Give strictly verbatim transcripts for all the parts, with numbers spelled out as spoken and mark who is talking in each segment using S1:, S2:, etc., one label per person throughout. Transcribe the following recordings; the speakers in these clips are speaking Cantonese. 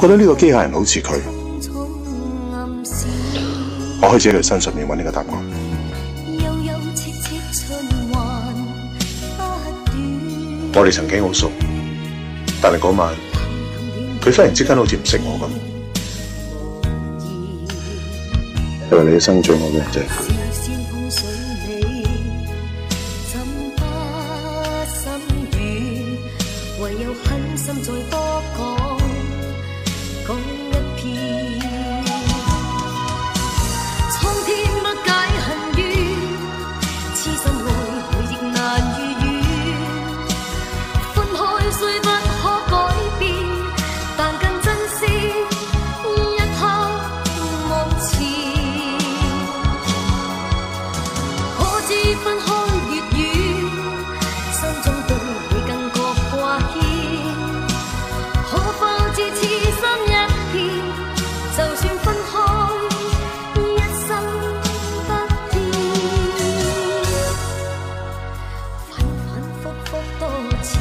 S1: 覺得呢個機械人好似佢，我可以自己喺佢身上面揾呢個答案。我哋曾經好熟，但係嗰晚佢忽然之間好似唔識我咁，因為你一生最愛嘅人就係佢。唯有狠心再多講講一遍，蒼天不解恨怨，痴心愛回亦難如願，分開雖不可改變，但更珍惜一刻往前，可知分開越遠，心中對你更覺掛牽，可否至痴心一片，就算分開一生不變，反反覆覆多次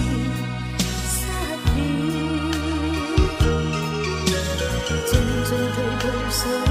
S1: 失戀，進進退退想